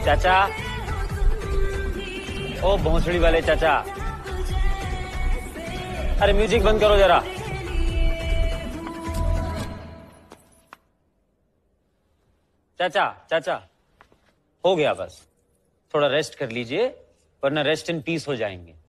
चाचा, ओ भोंसड़ी वाले चाचा, अरे म्यूजिक बंद करो जरा। चाचा चाचा, हो गया बस, थोड़ा रेस्ट कर लीजिए वरना रेस्ट इन पीस हो जाएंगे।